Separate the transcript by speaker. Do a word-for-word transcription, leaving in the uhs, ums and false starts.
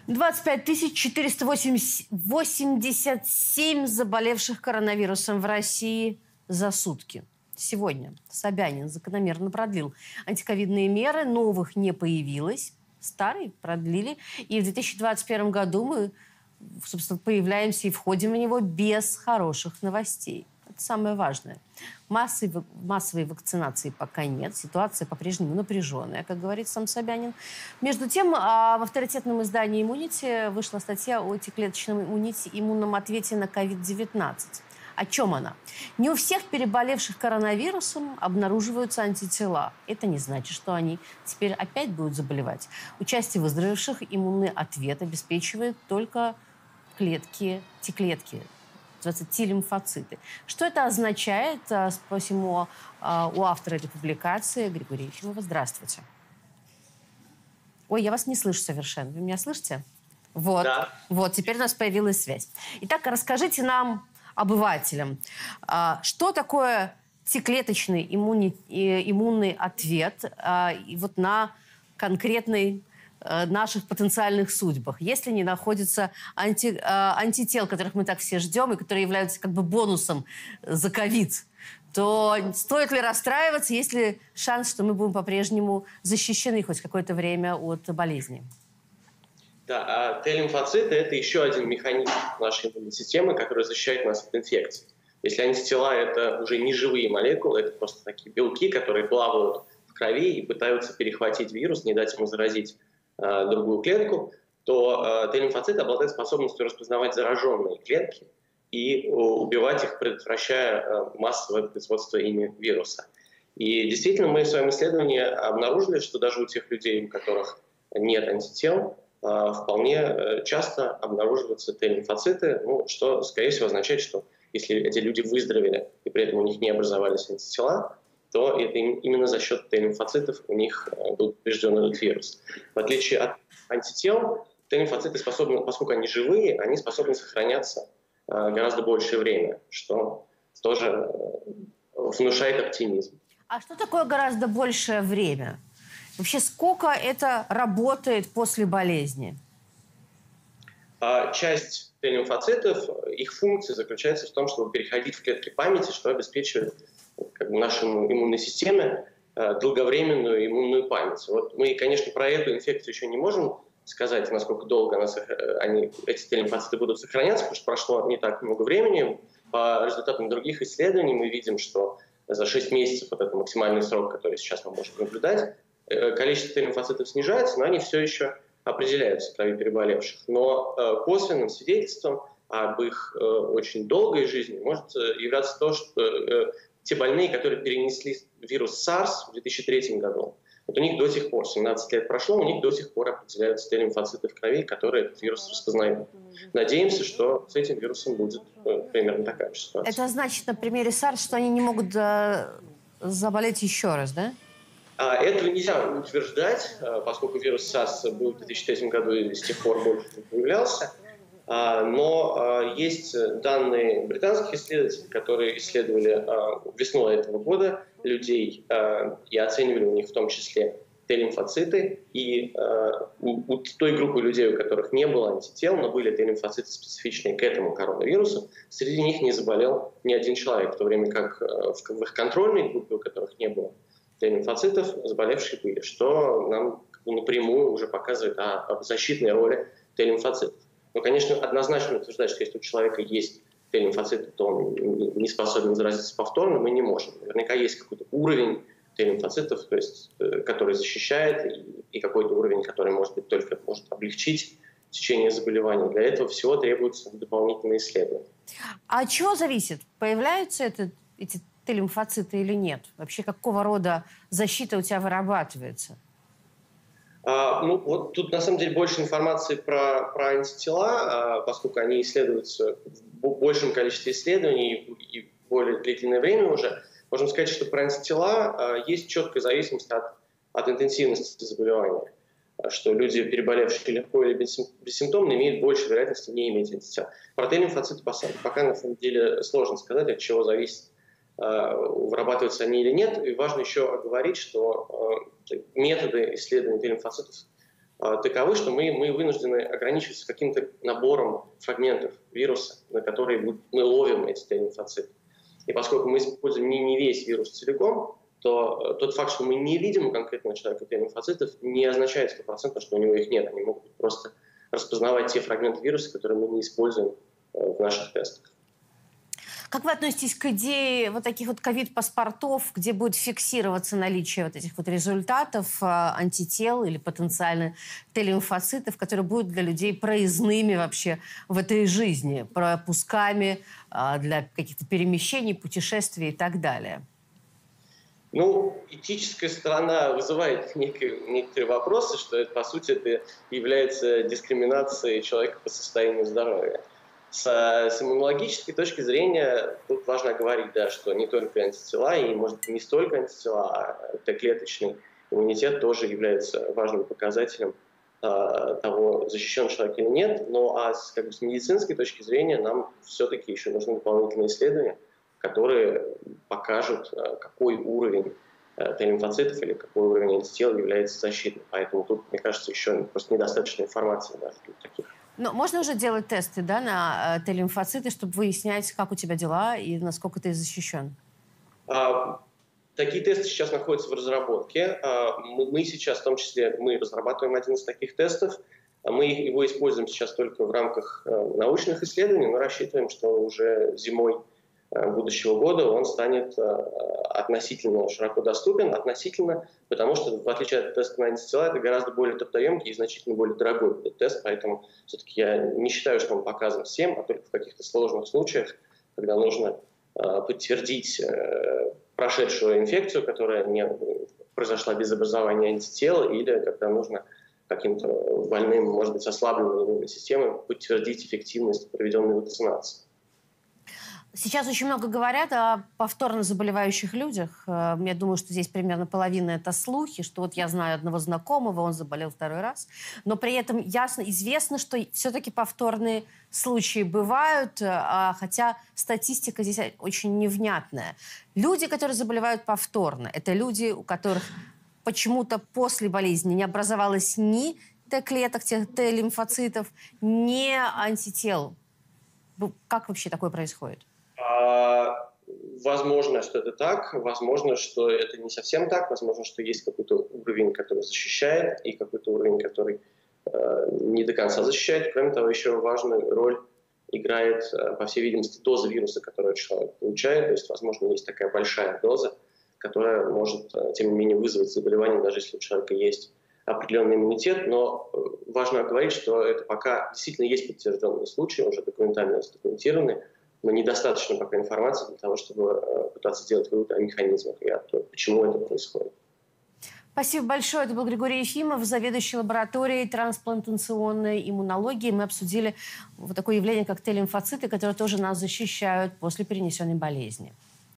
Speaker 1: двадцать пять тысяч четыреста восемьдесят семь заболевших коронавирусом в России за сутки. Сегодня Собянин закономерно продлил антиковидные меры, новых не появилось, старые продлили. И в две тысячи двадцать первом году мы, собственно, появляемся и входим в него без хороших новостей. Это самое важное. Массовой, массовой вакцинации пока нет. Ситуация по-прежнему напряженная, как говорит сам Собянин. Между тем, в авторитетном издании «Иммунити» вышла статья о Т-клеточном иммунитете, иммунном ответе на ковид девятнадцать. О чем она? Не у всех переболевших коронавирусом обнаруживаются антитела. Это не значит, что они теперь опять будут заболевать. У части выздоровевших иммунный ответ обеспечивает только клетки, Т-клетки, Т-лимфоциты. Что это означает? Спросим у, у автора этой публикации Григория Ефимова. Здравствуйте. Ой, я вас не слышу совершенно. Вы меня слышите? Вот, да. Вот, теперь у нас появилась связь. Итак, расскажите нам, обывателям, что такое Т-клеточный иммуни... иммунный ответ и вот на конкретный наших потенциальных судьбах, если не находятся анти, антител, которых мы так все ждем, и которые являются как бы бонусом за ковид, то стоит ли расстраиваться, есть ли шанс, что мы будем по-прежнему защищены хоть какое-то время от болезни?
Speaker 2: Да, а Т-лимфоциты – это еще один механизм нашей иммунной системы, который защищает нас от инфекций. Если антитела – это уже не живые молекулы, это просто такие белки, которые плавают в крови и пытаются перехватить вирус, не дать ему заразить другую клетку, то э, Т-лимфоциты обладают способностью распознавать зараженные клетки и убивать их, предотвращая э, массовое производство ими вируса. И действительно, мы в своем исследовании обнаружили, что даже у тех людей, у которых нет антител, э, вполне часто обнаруживаются Т-лимфоциты, ну, что, скорее всего, означает, что если эти люди выздоровели и при этом у них не образовались антитела, то это именно за счет Т-лимфоцитов у них был поврежден этот вирус. В отличие от антител, Т-лимфоциты способны, поскольку они живые, они способны сохраняться гораздо большее время, что тоже внушает оптимизм.
Speaker 1: А что такое гораздо большее время? Вообще, сколько это работает после болезни?
Speaker 2: Часть Т-лимфоцитов, их функция заключается в том, чтобы переходить в клетки памяти, что обеспечивает как бы нашей иммунной системе э, долговременную иммунную память. Вот мы, конечно, про эту инфекцию еще не можем сказать, насколько долго она, они, эти Т-лимфоциты будут сохраняться, потому что прошло не так много времени. По результатам других исследований мы видим, что за шесть месяцев, вот это максимальный срок, который сейчас мы можем наблюдать, э, количество Т-лимфоцитов снижается, но они все еще определяются в крови переболевших. Но э, косвенным свидетельством об их э, очень долгой жизни может э, являться то, что э, те больные, которые перенесли вирус SARS в две тысячи третьем году, вот у них до сих пор, семнадцать лет прошло, у них до сих пор определяются Т-лимфоциты в крови, которые этот вирус распознают. Надеемся, что с этим вирусом будет э, примерно такая же ситуация.
Speaker 1: Это значит на примере SARS, что они не могут э, заболеть еще раз, да?
Speaker 2: А, этого нельзя утверждать, поскольку вирус SARS был в две тысячи третьем году и с тех пор больше не появлялся. Но есть данные британских исследователей, которые исследовали весной этого года людей и оценивали у них в том числе Т-лимфоциты. И у, у той группы людей, у которых не было антител, но были Т-лимфоциты, специфичные к этому коронавирусу, среди них не заболел ни один человек, в то время как в их контрольной группе, у которых не было Т-лимфоцитов, заболевшие были, что нам напрямую уже показывает о, о защитной роли Т-лимфоцитов. Но, конечно, однозначно утверждать, что если у человека есть Т-лимфоциты, то он не способен заразиться повторно, мы не можем. Наверняка есть какой-то уровень Т-лимфоцитов, то есть, который защищает, и, и какой-то уровень, который, может быть, только может облегчить течение заболевания. Для этого всего требуются дополнительные исследования.
Speaker 1: А от чего зависит? Появляются это, эти Т-лимфоциты или нет? Вообще, какого рода защита у тебя вырабатывается?
Speaker 2: А, ну, вот тут, на самом деле, больше информации про, про антитела, а, поскольку они исследуются в большем количестве исследований и, и более длительное время уже. Можем сказать, что про антитела а, есть четкая зависимость от, от интенсивности заболевания. Что люди, переболевшие легко или бессимптомно, имеют больше вероятности не иметь антител. Про Т-лимфоциты пока, на самом деле, сложно сказать, от чего зависит, вырабатываются они или нет. И важно еще оговорить, что методы исследования Т-лимфоцитов таковы, что мы, мы вынуждены ограничиваться каким-то набором фрагментов вируса, на которые мы ловим эти Т-лимфоциты. И поскольку мы используем не, не весь вирус целиком, то тот факт, что мы не видим у конкретного человека Т-лимфоцитов, не означает стопроцентно, что у него их нет. Они могут просто распознавать те фрагменты вируса, которые мы не используем в наших тестах.
Speaker 1: Как вы относитесь к идее вот таких вот ковид-паспортов, где будет фиксироваться наличие вот этих вот результатов антител или потенциально Т-лимфоцитов, которые будут для людей проездными вообще в этой жизни, пропусками для каких-то перемещений, путешествий и так далее?
Speaker 2: Ну, этическая сторона вызывает некие, некоторые вопросы, что это, по сути, это является дискриминацией человека по состоянию здоровья. С, с иммунологической точки зрения тут важно говорить, да, что не только антитела, и, может быть, не столько антитела, а Т-клеточный иммунитет тоже является важным показателем а, того, защищен человек или нет. Но а с, как бы, с медицинской точки зрения нам все-таки еще нужны дополнительные исследования, которые покажут, какой уровень Т-лимфоцитов или какой уровень антител является защитным. Поэтому тут, мне кажется, еще просто недостаточно информации даже для таких.
Speaker 1: Но можно уже делать тесты, да, на Т-лимфоциты, чтобы выяснять, как у тебя дела и насколько ты защищен?
Speaker 2: А, такие тесты сейчас находятся в разработке. А, мы, мы сейчас, в том числе, мы разрабатываем один из таких тестов. Мы его используем сейчас только в рамках научных исследований, но рассчитываем, что уже зимой будущего года он станет относительно широко доступен, относительно, потому что, в отличие от теста на антитела, это гораздо более трудоемкий и значительно более дорогой будет тест, поэтому все-таки я не считаю, что он показан всем, а только в каких-то сложных случаях, когда нужно подтвердить прошедшую инфекцию, которая не произошла без образования антител, или когда нужно каким-то больным, может быть, ослабленной иммунной системой подтвердить эффективность проведенной вакцинации.
Speaker 1: Сейчас очень много говорят о повторно заболевающих людях. Я думаю, что здесь примерно половина это слухи, что вот я знаю одного знакомого, он заболел второй раз. Но при этом ясно, известно, что все-таки повторные случаи бывают, хотя статистика здесь очень невнятная. Люди, которые заболевают повторно, это люди, у которых почему-то после болезни не образовалось ни Т-клеток, Т-лимфоцитов, ни антител. Как вообще такое происходит?
Speaker 2: А, возможно, что это так, возможно, что это не совсем так, возможно, что есть какой-то уровень, который защищает, и какой-то уровень, который э, не до конца защищает. Кроме того, еще важную роль играет, э, по всей видимости, доза вируса, которую человек получает. То есть, возможно, есть такая большая доза, которая может, э, тем не менее, вызвать заболевание, даже если у человека есть определенный иммунитет. Но э, важно говорить, что это пока действительно есть подтвержденные случаи, уже документально задокументированные, но недостаточно пока информации для того, чтобы э, пытаться сделать вывод о механизмах и о том, почему это происходит.
Speaker 1: Спасибо большое. Это был Григорий Ефимов, заведующий лабораторией трансплантационной иммунологии. Мы обсудили вот такое явление, как Т-лимфоциты, которые тоже нас защищают после перенесенной болезни.